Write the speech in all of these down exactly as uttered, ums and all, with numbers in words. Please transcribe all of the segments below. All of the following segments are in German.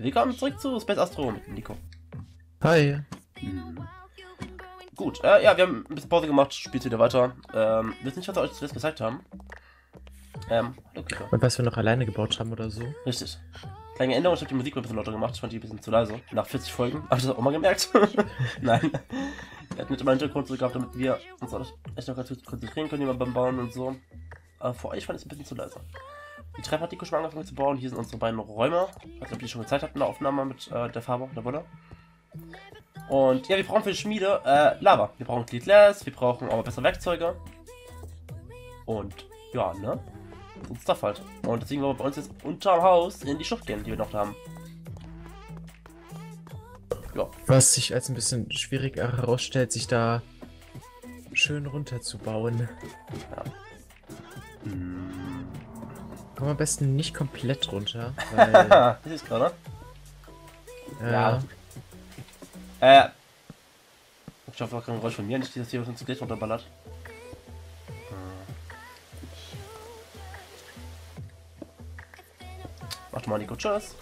Willkommen zurück zu Space Astro mit Nico. Hi. Mhm. Gut, äh, ja, wir haben ein bisschen Pause gemacht, spielt wieder weiter. Ähm, wir sind nicht, was wir euch zuletzt gezeigt haben. Ähm, okay. Und was wir noch alleine gebaut haben oder so. Richtig. Kleine Änderung, ich habe die Musik ein bisschen lauter gemacht, ich fand die ein bisschen zu leise. Nach vierzig Folgen, habe ich das auch mal gemerkt. Nein. Wir hatten nicht immer einen Hintergrund zurück gehabt, damit wir uns auch echt noch ganz gut konzentrieren können, immer beim Bauen und so. Aber für euch fand ich es ein bisschen zu leise. Die Treppe hat Nico schon mal angefangen zu bauen. Hier sind unsere beiden Räume. Ich weiß nicht, ob die schon gezeigt habt in der Aufnahme mit äh, der Farbe, der Wolle. Und ja, wir brauchen für die Schmiede äh, Lava. Wir brauchen Clear Glass, wir brauchen aber bessere Werkzeuge. Und ja, ne? So Stuff halt. Und deswegen wollen wir bei uns jetzt unterm Haus in die Schlucht gehen, die wir noch da haben. Ja. Was sich als ein bisschen schwierig herausstellt, sich da schön runterzubauen. Ja. Hm. Komm am besten nicht komplett runter, weil... Das ist gerade. ja. Äh. Ich hoffe, auch kein Geräusch von mir, nicht, dass hier uns zu Geld runterballert. Mach doch mal, Nico. Tschüss.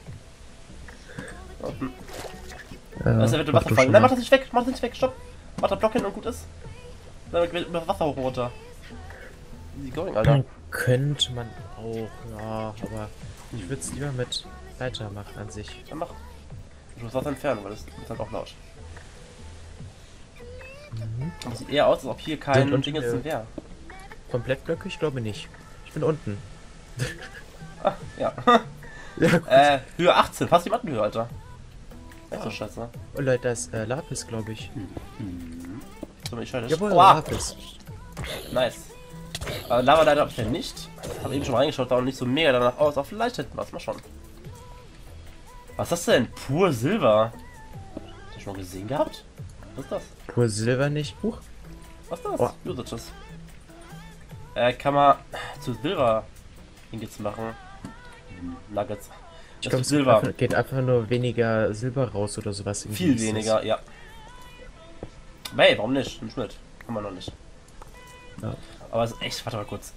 Unten. Äh, Das ist eventuell Wasser fallen. Nein, mach das nicht weg. Mach das nicht weg. Stopp. Mach das Block hin und gut ist. Dann geht über Wasser hoch und runter. Easy going, Alter. Dann könnte man auch, ja, aber ich würde es lieber mit weitermachen an sich. Dann mach. Ich muss Wasser entfernen, weil das ist halt auch laut. Mhm. Aber es sieht eher aus, als ob hier kein Und Ding jetzt wäre. Komplettblöcke? Ich glaube nicht. Ich bin unten. Ah, ja. Ja, gut. äh, Höhe achtzehn. Fast die Mattenhöhe, Alter. Echt so scheiße. Oh Leute, da ist äh, Lapis, glaube ich. Mhm. So, ich schalte. Jawohl, Oha. Lapis. Nice. Aber Lava leider hab ich ja nicht. Habe eben schon mal reingeschaut, sah auch nicht so mega danach aus. Aber vielleicht hätten wir es mal schon. Was ist das denn? Pur Silber. Hast du schon mal gesehen gehabt? Was ist das? Pur Silber nicht. Huch. Was ist das? Oh. Usages. Äh, kann man zu Silber Ingots machen. Nuggets. Ich Das glaube, ist es Silber. Einfach, geht einfach nur weniger Silber raus oder sowas. Irgendwie Viel ist das. weniger, ja. Aber hey, warum nicht? Ein Schnitt. Kann man noch nicht. Ja. Aber es ist echt, warte mal kurz.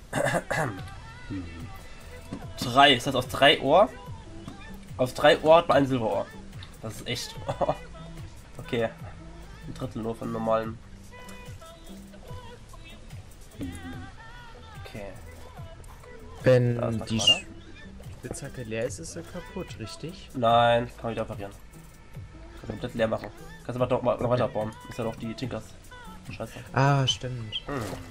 drei, ist das aus drei Ohr? Aus drei Ohr hat man ein Silberohr. Das ist echt. Okay. Ein Drittel nur von normalen. Okay. Wenn Da ist noch die Quader. Spitzhacke leer ist, ist sie kaputt, richtig? Nein, kann man wieder reparieren. Kannst du komplett leer machen. Kannst du aber doch mal noch weiter bauen. Ist ja doch die Tinkers. Scheiße. Ah, stimmt. Hm.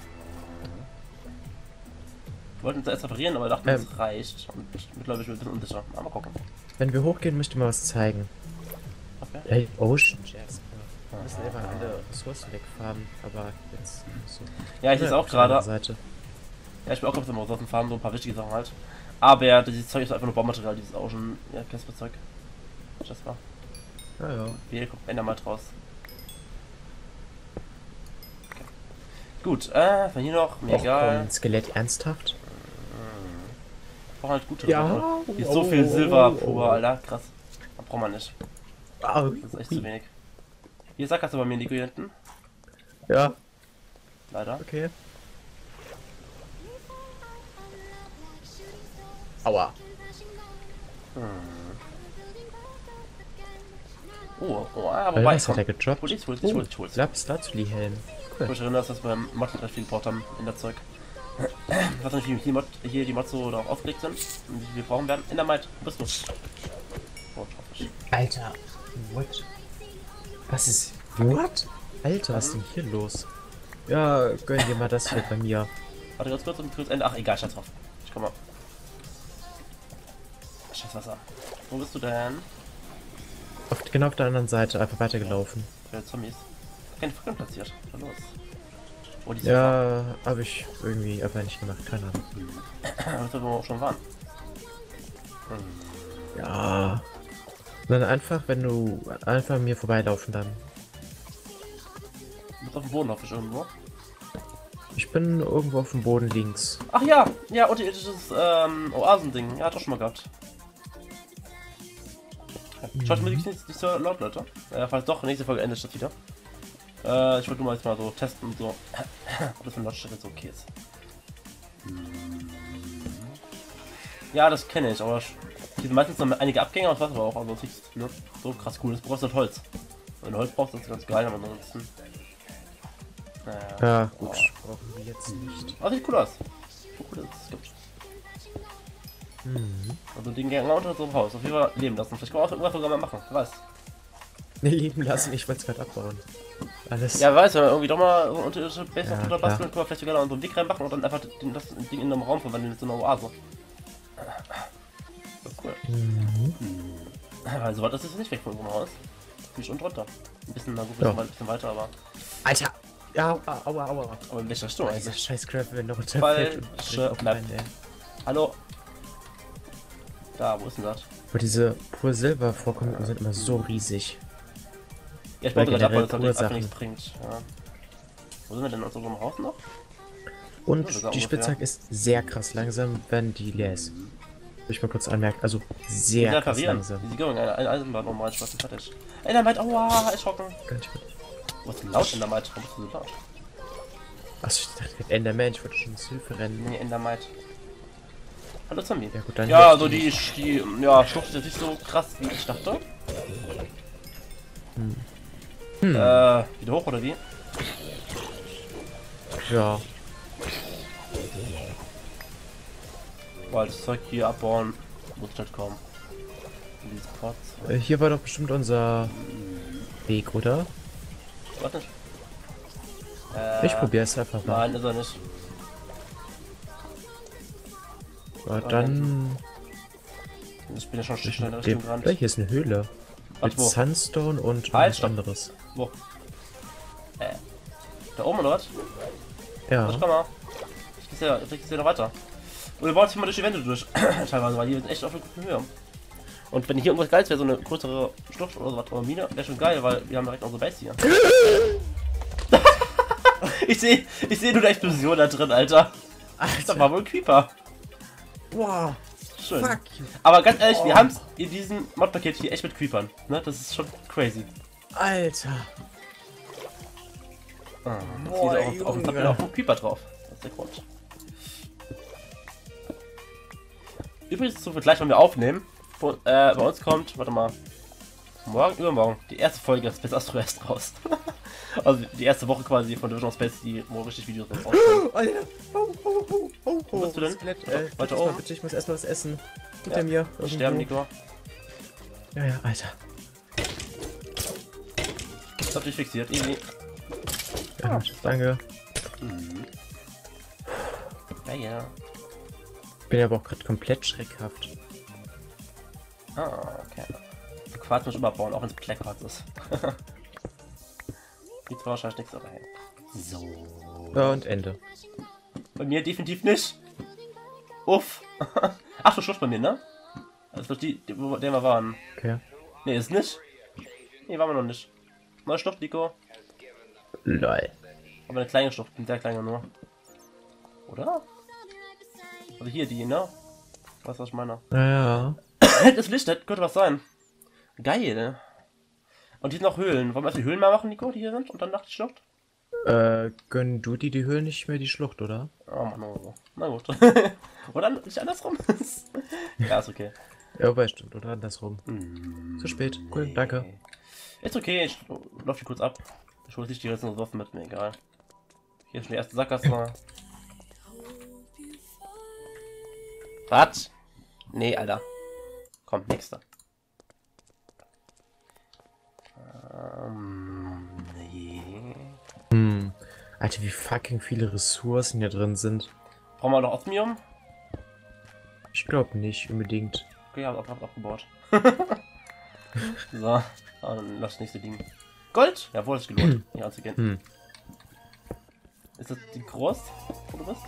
Wir wollten uns erst reparieren, aber dachten, Ähm. es reicht. Und mittlerweile bin ich ein bisschen unsicher. Aber mal gucken. Wenn wir hochgehen, möchte ich mal was zeigen. Okay. Hey, Ocean Jasper. Wir müssen einfach alle Ressourcen wegfarmen, aber jetzt so. Ja, ich ist auch auf der anderen gerade. Seite. Ja, ich bin auch gerade im Ressourcenfarmen, so ein paar wichtige Sachen halt. Aber ja, dieses Zeug ist einfach nur Baumaterial, dieses Ocean, ja, Casper-Zeug. Das war. Ja, ja. Hier kommt Ender mal draus. Okay. Gut, äh, von hier noch, mir Och, egal. komm, Skelett ernsthaft? Wir brauchen halt gute Ja. Ressourcen. Hier ist so Oh, viel oh, Silber oh, pur, oh. Alter, krass. Das braucht man nicht. Ah, Das ist echt zu wenig. Hier Sack hast du bei mir, Nico, hier hinten. ja, Leider. okay. Aua. Hm. Oh, oh, ah, Weil wobei, was hat komm. er gedroppt? Hol ich, hol ich, hol ich, hol ich. Lapis Lazuli Helm. Ich Cool. mich erinnern, dass wir beim Mod recht viel gebraucht haben in der Zeug. Ich weiß nicht, wie die, Mod, hier die Mods so darauf aufgelegt sind und wie viel wir brauchen werden. In der Might, wo bist du? Oh, Schaufisch. Alter, what? Was ist... What? Alter, was ist denn hier los? Ja, gönn dir mal das hier bei mir. Warte ganz kurz und kurz Ende. Ach, egal, scheiß drauf. Ich komm mal. Scheiß Wasser. Wo bist du denn? Auf, genau auf der anderen Seite, einfach weitergelaufen. Für Zombies. Kein Fackeln platziert. Was ist los? Oh, die Ja, habe ich irgendwie aber nicht gemacht, keine Ahnung. Das wir auch schon waren. Ja. Dann einfach, wenn du einfach an mir vorbeilaufen dann. Du bist auf dem Boden, hoffe ich, irgendwo. Ich bin irgendwo auf dem Boden links. Ach ja, ja, unterirdisches ähm, Oasending. Ja, hat auch schon mal gehabt. Schaut mir nicht, nicht so laut, Leute. Äh, falls doch, nächste Folge endet das wieder. Äh, ich wollte nur mal jetzt mal so testen und so, ob das von Lautstärke so okay ist. Ja, das kenne ich, aber Hier sind meistens noch einige Abgänge und was aber auch, also das ist ne, so krass cool. Das brauchst du halt Holz. Wenn du Holz brauchst, das ist ganz geil, aber ansonsten. Naja. Ja, gut. Oh. Brauchen wir jetzt nicht. Aber sieht cool aus. So cool ist es gibt. Mhm. Also den Gänger unter so einem Haus. Auf jeden Fall leben lassen. Vielleicht kann man auch irgendwas sogar mal machen. Wer weiß. Ne, lieben lassen, ich wollte es gerade abbauen. Alles. Ja, wer weiß, wenn wir irgendwie doch mal so unterirdische Base Ja, noch drunter klar. basteln, können wir vielleicht sogar noch so einen Weg reinmachen und dann einfach den, das Ding in einem Raum verwandeln mit so einer Oase. So cool. Mhm. Also, was ist jetzt nicht weg von unserem Haus? Bin schon drunter. Ein bisschen, na gut, ein Ja. bisschen, ein bisschen weiter, aber. Alter! Ja, aua, aua, aua. Aber in welcher Richtung Dieser eigentlich? scheiß Crap, wenn noch runterfällt. und Falsche direkt auf Map. meinen, ey. Hallo? Da, wo ist denn das? Aber diese pur Silber-Vorkommen sind immer so riesig. Ja, ich Weil wollte gerade generell ab, weil das einfach Ursachen. nichts bringt. Ja. Wo sind wir denn in unserem Haus noch? Und Ja, das ist die ungefähr. Spitzhacke ist sehr krass langsam, wenn die leer ist. Will ich mal kurz anmerken. Also sehr Ja, krass parieren. langsam. Easy going, eine, eine Eisenbahn um reinschmeißen, fertig. Ey, Dynamite, aua, erschrocken. Gar nicht gut. Was ist denn laut in der Dynamite? Warum bist du so laut? Achso, ich dachte, Enderman, ich wollte schon ins Hilfe rennen. Nee, Endermite. Hallo Zombie. Ja gut, dann Ja, hilft so die die, nicht. die, ja, Schlucht ist jetzt nicht so krass, wie ich dachte. Hm. Äh, wieder hoch oder wie? Ja. Boah, das Zeug hier abbauen, muss halt kommen. In diese Pots. Äh, Hier war doch bestimmt unser Weg, oder? Warte nicht. Äh, Ich probiere es einfach mal. Nein, ist er nicht. Ja, dann. Ich bin ja schon schnell in der Dem, Richtung dran. hier ist eine Höhle. Ach, Mit wo? Sunstone und Halt, was stopp. anderes. Wo? Äh. Da oben oder was? Ja. Ich komm mal. Ich geh's ja, ich geh's ja noch weiter. Und wir bauen jetzt mal durch die Wände durch. Teilweise, weil die sind echt auf einer guten Höhe. Und wenn hier irgendwas Geiles wäre, so eine größere Schlucht oder so was, oder Mine, wäre schon geil, weil wir haben direkt unsere Base hier. ich sehe ich seh nur eine Explosion da drin, Alter. Das war wohl ein Creeper. Wow. Schön. Fuck you. Aber ganz ehrlich, wir Oh. haben es in diesem Modpaket hier echt mit Creepern. Ne? Das ist schon crazy. Alter. Ah, jetzt Boah, geht auf, auf, auf, Junge. auf einen Creeper drauf. Das ist der Grund. Übrigens, so viel gleich, wenn wir aufnehmen. Wo, äh, bei uns kommt, warte mal, morgen, übermorgen, die erste Folge Space Astro erst raus. Also die erste Woche quasi von Division of Space, die wo richtig Videos drauf rauskommen. Alter. Oh, oh, oh, oh, Wo bist du denn? Skelett, Äh, äh, weiter weiter oben. oben. Bitte, ich muss erstmal was essen. Hinter Ja, mir. irgendwo. Sterben, Nico. Ja, ja, Alter. Ich hab dich fixiert, easy. Ja, danke. Mhm. Ja, ja. Ich bin aber auch gerade komplett schreckhaft. Ah, okay. Quarz muss überbauen, auch wenn es Blackquarz ist. Gibt zwar wahrscheinlich nichts, aber hey. So. Ja, und Ende. Bei mir definitiv nicht. Uff. Ach, du Schlucht bei mir, ne? Das ist die, die, wo der wir waren. Okay. Ne, ist nicht. Ne, waren wir noch nicht. Neue Schlucht, Nico. Lol. Aber eine kleine Schlucht, eine sehr kleine nur. Oder? Also hier die, ne? Weißt du, was ich meine? Naja. Das Licht, das könnte was sein. Geil. Und hier sind noch Höhlen. Wollen wir erst die Höhlen mal machen, Nico, die hier sind? Und dann nach die Schlucht? Äh, gönnen du die die Höhle nicht mehr die Schlucht, oder? Oh Mann, oh. Na gut. Oder nicht andersrum? Ja, ist okay. Ja, wobei stimmt, oder andersrum. Hm, Zu spät. Cool, danke. Ist okay, ich lauf hier kurz ab. Ich hole nicht die ganzen Waffen mit, mir egal. Hier ist schon die erste Sackgasse. Was? Nee, Alter. Komm, nächster. Ähm, nee. Hm. Alter, wie fucking viele Ressourcen hier drin sind. Brauchen wir noch Osmium? Ich glaube nicht unbedingt. Okay, hab, hab, hab abgebaut. So, ah, dann lass das nächste Ding. Gold? Jawohl, ist gelohnt, hier anzugehen. Hm. Ist das die groß, wo du bist?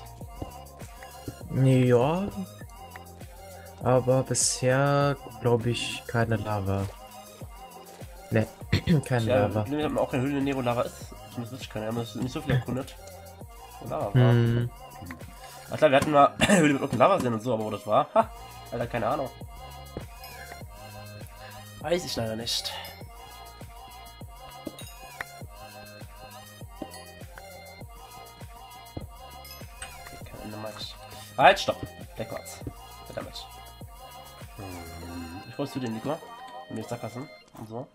Ja. Aber bisher glaube ich keine Lava. Ne, keine Ja, Lava. ich habe auch keine Höhle in der Nähe, wo Lava ist. Das wüsste ich keiner. Wir haben nicht so viel erkundet. Wo Lava war. Hm. Ach klar, wir hatten mal Höhle mit irgendeinem Lava sehen und so, aber wo das war? Ha! Alter, keine Ahnung. Weiß ich leider nicht. Okay, kein Ende, Mensch. Halt, stopp! Backwards. Verdammt. Hm. Wo bist du denn, Nico? In den Sackgassen und so.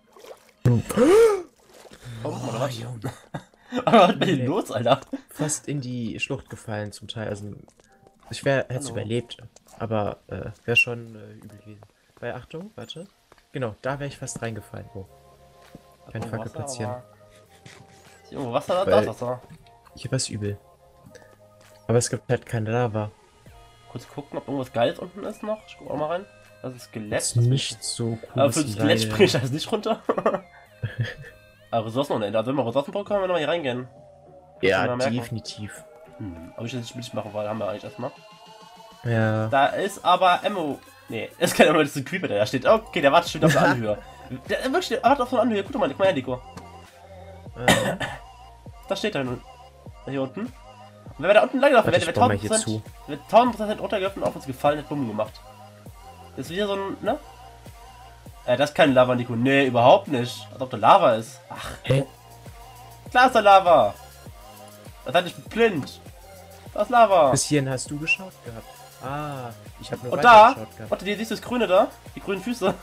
Oh, oder was? Aber was ist denn los, Alter? Fast in die Schlucht gefallen zum Teil. Also ich wäre hätte es überlebt, aber äh, wäre schon äh, übel gewesen. Bei Achtung, warte. Genau, da wäre ich fast reingefallen. Oh. Keine Fackel platzieren. Ist hier irgendwo Wasser? Da ist Wasser. Hier war es übel. Aber es gibt halt keine Lava. Kurz gucken, ob irgendwas Geiles unten ist noch. Ich guck auch mal rein. Das ist Skelett. Das ist nicht so cool. Aber für das Skelett springe ich da jetzt nicht runter. Aber Ressourcen ohne Ende. Also wenn wir Ressourcen brauchen, können wir noch mal hier reingehen. Ja, definitiv. Hm, aber ich das nicht machen, weil haben wir eigentlich erstmal. Ja. Da ist aber Ammo. Nee, es kann aber das ist ein Creeper, der da steht. Okay, der wartet schon auf der Anhöhe. Der wirklich, der wartet auf der Anhöhe. Guck doch mal, guck mal her, Nico. Äh. Da steht er nun. Hier unten. Und wenn wir da unten lang laufen, wäre der tausend Prozent runtergelaufen und auf uns gefallen, hat Bumm gemacht. Das ist wieder so ein, ne? Äh, das ist kein Lava, Nico. Nee, überhaupt nicht. Als ob da Lava ist. Ach, hä? Klar ist da Lava. Das hat nicht blind. Da ist Lava. Bis hierhin hast du geschaut gehabt. Ah, ich habe nur und da, geschaut gehabt. Warte, siehst du das Grüne da? Die grünen Füße.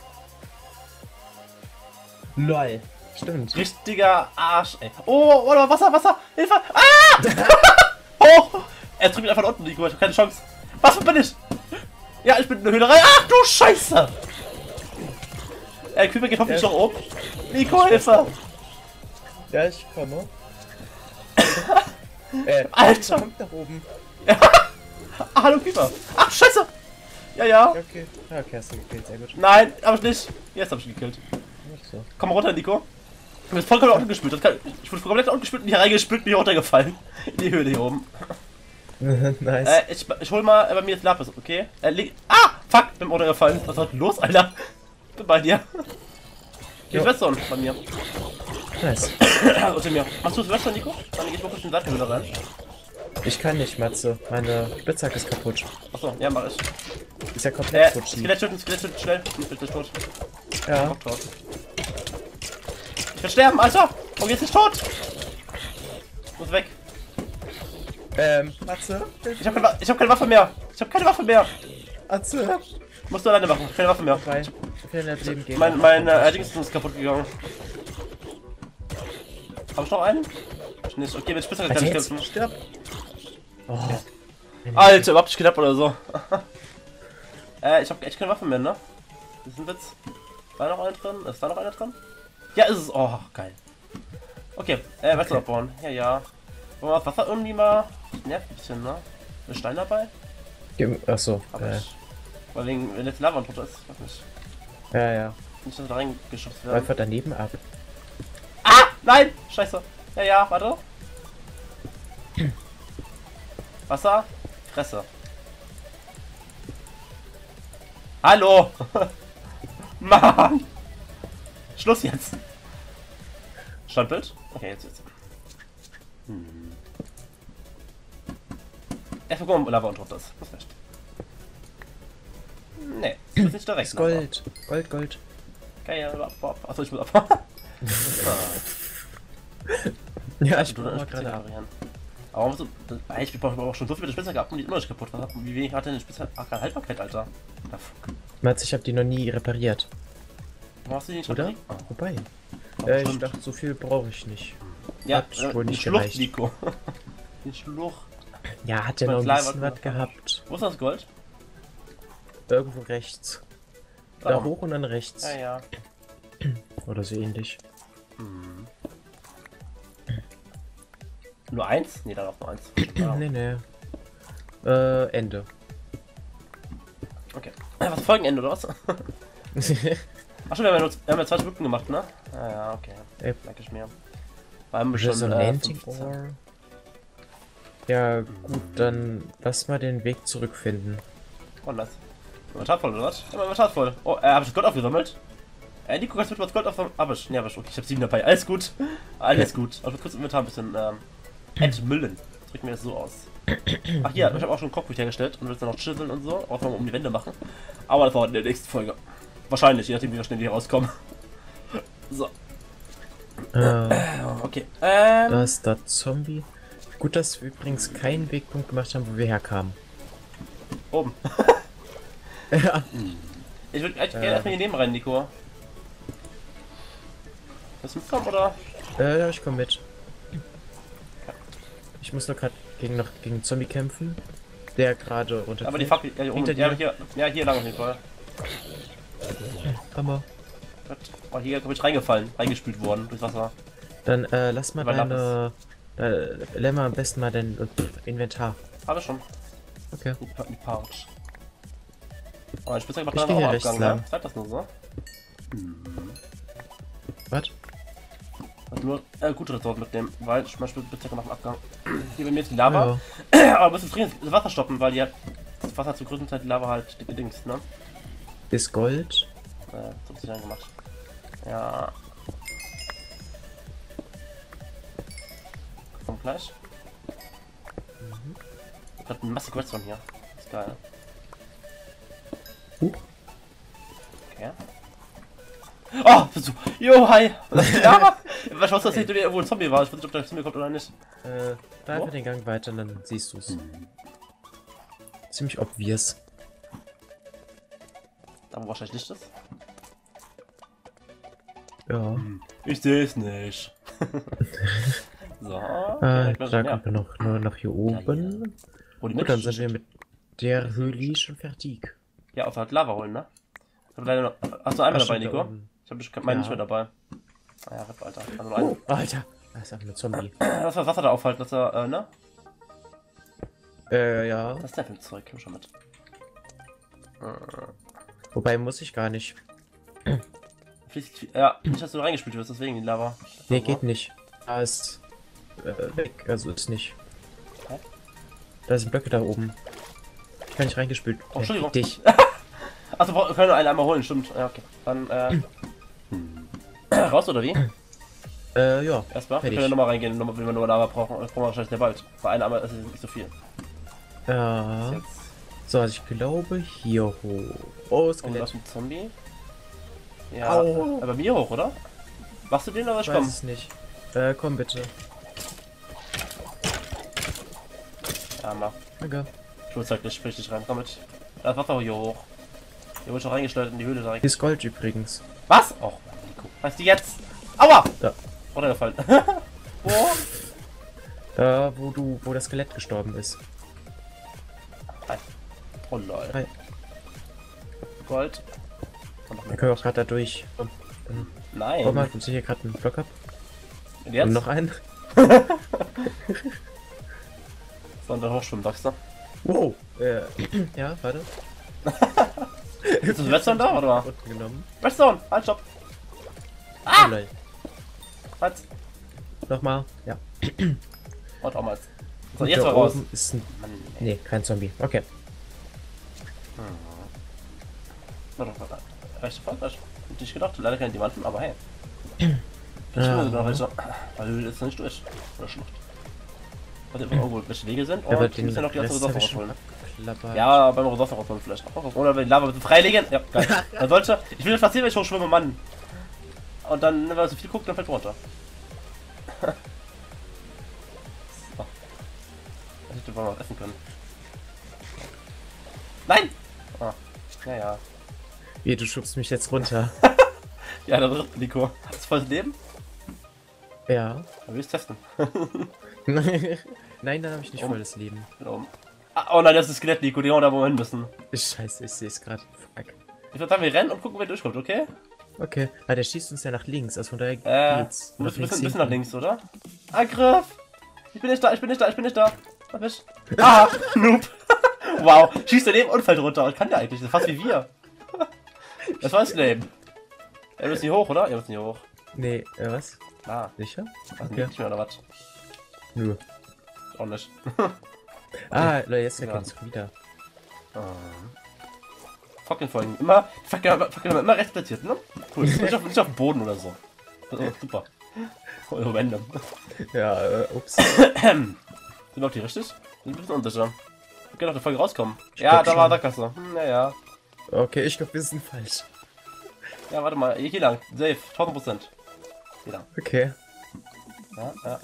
Lol. Stimmt. Richtiger Arsch, ey. Oh, oh, Wasser, Wasser, Hilfe! Ah! Oh! Er drückt mich einfach nach unten, Nico, ich hab keine Chance. Was bin ich? Ja, ich bin in der Höhle rein. Ach du Scheiße! Der Creeper geht hoffentlich noch oben. Nico, Hilfe! Ja, ich komme. äh, Alter! Kommt nach oben. Ja. Ah, hallo Creeper! Ach, Scheiße! Ja, ja. Okay, okay, hast du gekillt, sehr gut. Nein, hab ich nicht. Jetzt hab ich ihn gekillt. So. Komm mal runter, Nico. Du bist vollkommen unten gespült. Das kann, ich wurde komplett unten gespült und hier reingespült, bin hier runtergefallen. In die Höhle hier oben. Nice. Äh, ich, ich hol mal äh, bei mir das Lapis, okay? Äh, leg, ah! Fuck! Bin runtergefallen. Was war denn los, Alter? Bin bei dir. Hier ist Western bei mir. Nice. Unter mir. Machst du das Western, Nico? Dann geh ich mal kurz in die Seitenhöhle rein. Ich kann nicht, Matze. Meine Spitzhacke ist kaputt. Achso, ja, mach ich. Ist ja komplett Äh, kaputt. Skelett töten, Skelett töten, schnell. Ich bin gleich tot. Ja. Ich, tot. Ich will sterben, Alter! Oh, jetzt ist tot! Muss weg. Ähm, Matze? Ich hab, keine, ich hab keine Waffe mehr. Ich hab keine Waffe mehr. Matze? Musst du alleine machen. Keine Waffe mehr. Rein. Ich will nicht Leben gehen. Mein, mein äh, Dings ist kaputt gegangen. Hab ich noch einen? Ich nicht. Okay, mit Spitze kann ich kämpfen. Stirb. Oh. Alter, überhaupt nicht knapp oder so. äh, ich hab echt keine Waffe mehr, ne? Das ist ein Witz. War noch einer drin? Ist da noch einer drin? Ja, ist es. Oh, geil. Okay, äh, Wasser abbauen. Ja, ja. Wollen wir das Wasser irgendwie mal. Nervt ein bisschen, ne? Ist Stein dabei? Achso. Aber Äh. ich. Weil wegen, wenn jetzt Lava drunter ist, weiß nicht. Ja, ja. Nicht, dass wir da reingeschubst werden. Einfach daneben ab. Ah! Nein! Scheiße. Ja, ja, warte. Wasser. Fresse. Hallo! Mann! Schluss jetzt! Standbild? Okay, jetzt jetzt. Hm. Erstmal gucken, ob Lava und drunter ist. Das ist recht. Nee, das ist nicht direkt. Das Gold. Gold, Gold. Geil, ab, achso, ich muss abbauen. Ja, ich du bin dann gerade ab. Aber warum so, das, ich brauche auch schon so viele Spitzhacke ab und die ist immer nicht kaputt. Wie wenig hat denn eine Spitzhacke Haltbarkeit, Alter? Ja, Meinst, ich habe die noch nie repariert. warum hast du die nicht schon Oder? gekriegt? Oh. Wobei. Oh, Äh, ich stimmt. dachte, so viel brauche ich nicht. Ja, Hat äh, wohl die nicht Schlucht, gereicht. Nico. Die Schlucht. Ja, hat ja Mein noch ein Slime bisschen hat was gehabt. Wo ist das Gold? Irgendwo rechts. Da. Da hoch und dann rechts. Ja, ja. Oder so ähnlich. Hm. Nur eins? Nee, da noch nur eins. Ja. Nee, nee. Äh, Ende. Okay. Was ist Folgenende, oder was? Achso, wir haben ja nur wir haben ja zwei Minuten gemacht, ne? Ah, ja, okay. Ey. Danke ich mir. War haben wir schon äh, Resonating fünfzehn. Ore. Ja, gut, dann lass mal den Weg zurückfinden. Oh, nice. Inventar voll, oder was? Ja, mein Inventar voll. Oh, äh, hab ich das Gold aufgesammelt? Äh, Nico, kannst du bitte was Gold aufsammeln? Hab ich. Nee, hab ich. Okay, ich hab sieben dabei. Alles gut. Alles gut. Aber kurz im Inventar ein bisschen, ähm, entmüllen. Drücken wir das so aus. Ach ja, ich habe auch schon einen Cockpit hergestellt und will es dann noch chiseln und so. Auch noch um die Wände machen. Aber das war in der nächsten Folge. Wahrscheinlich, je nachdem, wie wir schnell hier rauskommen. So. Äh, Okay. Ähm. da ist der Zombie. Gut, dass wir übrigens keinen Wegpunkt gemacht haben, wo wir herkamen. Oben. Ja. Ich würde echt Äh. gerne erstmal hier neben rein, Nico. Willst du mitkommen, oder? Äh, ja, ich komm mit. Ich muss nur gerade gegen noch gegen einen Zombie kämpfen, der gerade runter. Aber die Fackel, ja, hier oben. Hinter Ja, dir. hier, ja, hier lang auf jeden Fall. Hammer. Gut. Oh, hier bin ich reingefallen, reingespült worden durchs Wasser. Dann äh, lass mal Überlapp deine. Äh, leer mal am besten mal dein äh, Inventar. Habe schon. Okay. Die, Pa- die Pouch. Oh, ich bin macht Ich dann geh auch hier mal rechts Abgang, lang. ne? Zeigt das nur so? Was? Also nur äh, gute Resort mitnehmen, weil ich möchte bitte nach dem Abgang. Hier bei mir ist die Lava. Aber du musst dringend das Wasser stoppen, weil die hat das Wasser zur größten Zeit die Lava halt gedingst, ne? Ist Gold. Äh, so hat sie dann gemacht. Ja. Kommt gleich. Mhm. Ich hab eine Masse Redstone hier. Ist geil. Huch. Okay. Oh, bist du. Jo, hi! Ja! Was was das hinter mir irgendwo ein Zombie war? Ich weiß nicht, ob der zu mir kommt oder nicht. Äh, da Wo? einfach den Gang weiter, dann siehst du es. Ziemlich obvious. Aber wahrscheinlich nicht ist. Ja. Ich sehe es nicht. So. Äh, ich bin da schon, ja. kommen wir noch nur noch hier oben. Oh, die Gut, dann Mitte- sind wir mit der Höhle schon fertig. Ja, auf halt Lava holen, ne? Ich hab leider noch. Hast du einmal Ach, dabei, stimmt, da Nico? oben. Ich hab dich meinen Ja. nicht mehr dabei. Ah ja, Ripp, Alter. Also nur Oh, ein. Alter. Das ist einfach ein Zombie. Lass mal das Wasser da aufhalten, dass er, äh, ne? Äh, ja. Was ist denn für ein Zeug? Komm schon mit. Wobei muss ich gar nicht. Fließt, ja, nicht, dass du reingespielt wirst, deswegen die Lava. Nee, Also, geht nicht. Da ist äh, weg, also ist nicht. Hä? Da sind Blöcke da oben. Ich kann nicht reingespült. Oh, Entschuldigung. Dich. Achso, wir können nur einen einmal holen, stimmt. Ja, okay. Dann, äh. raus oder wie? Äh, ja. Erstmal. Wir Fertig. können ja nochmal reingehen, nochmal, wenn wir nur Lava brauchen. Das brauchen wir wahrscheinlich sehr bald. Bei einem einmal ist es nicht so viel. Ja. Jetzt. So, also ich glaube hier hoch. Oh, Oh, da Skelett. ist ein Zombie. Ja. Au. Aber mir hoch, oder? Machst du den oder ich Ich komm? weiß es nicht. Äh, komm bitte. Ja, mach. Okay. Ich will halt nicht richtig rein. Komm mit. Das Wasser hier hoch. Hier wird schon reingestellt in die Höhle direkt. Hier ist Gold übrigens. Was? Oh, Nico. Weißt du jetzt? Aua! Da. Runtergefallen. Wo? Da, wo du, wo das Skelett gestorben ist. Hi. Oh lol. Hi. Gold. Und noch Wir mehr. können auch gerade da durch. Komm, dann Nein. Guck mal, ich hier gerade einen Block ab. Und jetzt? Und noch einen. So, und dann hochschwimmen, sagst du? Wow. Äh, ja, warte. Ist das Redstone da, oder? Unten genommen. Redstone! Halt, stopp! Ah! Oh, lol. Halt! Nochmal. Ja. Und auch mal. So, Und jetzt da mal raus. oben ist ein... Mann, ey. Nee, kein Zombie. Okay. Warte, warte. Rechte Fall, falsch. Hätte ich gedacht, leider keine Diamanten, aber hey. Ich Ja. muss noch welche. Weil du jetzt nicht durch. Oder Schlucht. Warte, irgendwo welche Wege sind. Ja, aber Und wir müssen ja noch die ganze Rest hab Ressource ich schon rausholen. abgeklappert. Ja, beim Ressource rausholen vielleicht. Auch. Oder wenn die Lava bitte freilegen. Ja, geil. Dann sollte. Ich will das passieren, wenn ich hochschwimme, Mann. Und dann, wenn man so viel guckt, dann fällt runter. So. Ich hätte mal was essen können. Nein! Ah, ja, ja. Wie, du schubst mich jetzt runter. Ja, da wird Nico. Hast du volles Leben? Ja. Dann will ich testen. Nein, dann habe ich nicht Um. volles Leben. Genau. Ah, oh nein, das ist Skelett, Nico. Die hauen da wo wir hin müssen. Scheiße, ich sehe es gerade. Fuck. Ich würde sagen, wir rennen und gucken, wer durchkommt, okay? Okay. Ah, der schießt uns ja nach links, also von daher Äh, geht's. ein Nach bisschen, links bisschen, bisschen nach hinten. links, oder? Angriff! Ich bin nicht da, ich bin nicht da, ich bin nicht da. Was bist du? Ah, Noob. Wow, schießt daneben und fällt runter. Das kann der eigentlich, das ist fast wie wir. Das war das Leben. Er müssen hier hoch, oder? Ihr müsst hier hoch. Nee, äh, was? Ah, Sicher? was Okay. nicht mehr, oder was? Nö. Auch nicht. Ah, Leute, jetzt Ja. erkennt es wieder. Fucking Folgen. Immer, Fackel Fackel immer rechts platziert, ne? Cool. Nicht auf, nicht auf dem Boden oder so. Oh, super. Oh, random. Ja, äh, ups. Sind wir auf die richtig? Sind ein bisschen unsicher. Wir können auf der Folge rauskommen. Ja, glaub da war schon. Sackgasse. Hm, naja. Okay, ich glaube, wir sind falsch. Ja, warte mal. Hier lang. Safe. tausend Prozent. Hier lang. Okay. Ja, ja.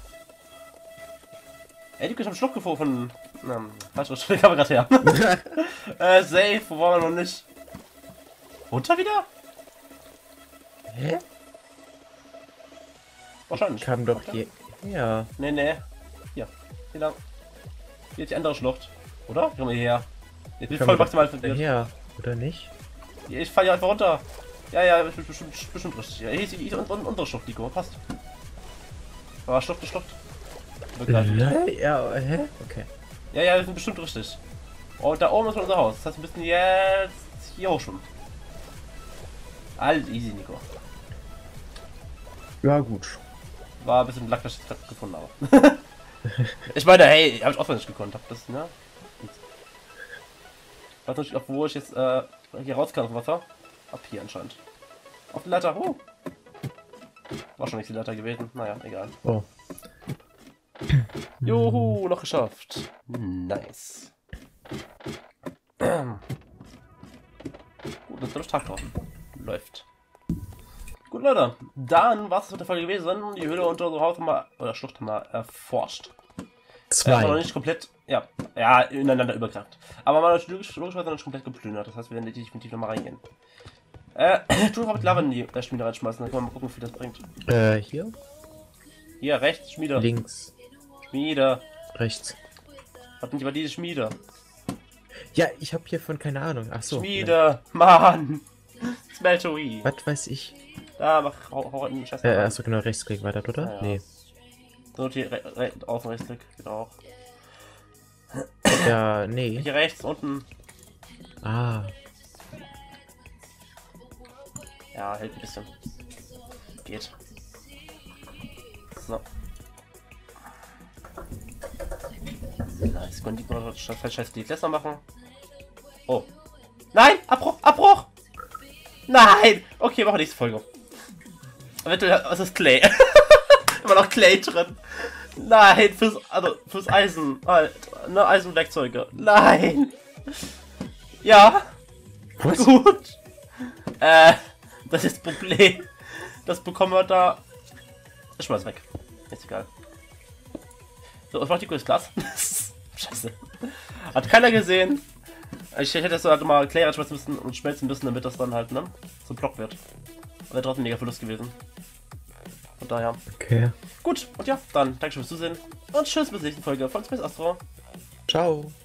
Ey, die haben Schluck gefunden von. Ähm, falsch, was kam gerade her? äh, safe. Wo waren wir noch nicht? Runter wieder? Hä? Wahrscheinlich. Kam doch hier. Ja. Nee, nee. Hier. Hier lang. Hier ist die andere Schlucht. Oder? Komm mal hierher. Ich bin voll maximal verwirrt. Ja, oder nicht? Ich fall hier einfach runter. Ja, ja, ich bin bestimmt, bestimmt richtig. Ja, hier ist die unsere Schlucht, Nico. Passt. Aber Schlucht, Schlucht. Äh, ja, hä? Okay. Ja, ja, wir sind bestimmt richtig. Und da oben ist unser Haus. Das heißt, wir müssen jetzt hier hochschwimmen. Alles easy, Nico. Ja, gut. War ein bisschen Lack, dass ich das gefunden habe. Ich meine, hey, habe ich auch nicht gekonnt. Hab das, ne? Ich weiß nicht, wo ich jetzt äh, hier raus kann aus dem Wasser. Ab hier anscheinend. Auf die Leiter. Oh. War schon nicht die Leiter gewesen. Naja, egal. Oh. Juhu, noch geschafft. Nice. Gut, das wird Tag draußen. Läuft. Gut, Leute. Dann war es mit der Folge gewesen. Die Höhle unter unserem Haus haben wir, oder Schlucht haben wir erforscht. Zwei. Äh, noch nicht komplett, ja, ja, ineinander übergreift. Aber man hat logischerweise noch nicht komplett geplündert. Das heißt, wir werden definitiv nochmal reingehen. Äh, tu noch mit Lava in die äh, Schmiede reinschmeißen. Dann können wir mal gucken, wie viel das bringt. Äh, hier? Hier, rechts, Schmiede. Links. Schmiede. Rechts. Was nicht über diese Schmiede? Ja, ich habe hiervon keine Ahnung. Ach so. Schmiede, Mann. Smeltery. Was weiß ich? Da, mach, hau, hau in den Scheiß. Äh, achso, genau, Rechtsklick war das, oder? Ja, ja. Nee. So, hier, re re außen rechtsklick, geht auch. Ja, nee. Hier rechts, unten. Ah. Ja, hält ein bisschen. Geht. So. Nice, können die noch scheiß die Gläser machen? Oh. Nein! Abbruch! Abbruch! Nein! Okay, machen wir nächste Folge. Eventuell, was ist Clay? Immer noch Clay drin. Nein, fürs, also, fürs Eisen. Halt, ne, Eisenwerkzeuge. Nein! Ja! Was? Gut! Äh, das ist das Problem. Das bekommen wir da. Ich schmeiß weg. Ist egal. So, ich mach die grünes Glas. Scheiße. Hat keiner gesehen. Ich hätte das halt mal Clay reinschmeißen müssen und schmelzen müssen, damit das dann halt, ne, zum Block wird. Wäre trotzdem mega Verlust gewesen. Von daher. Okay. Gut, und ja, dann danke schön fürs Zusehen. Und tschüss bis zur nächsten Folge von Space Astro. Ciao.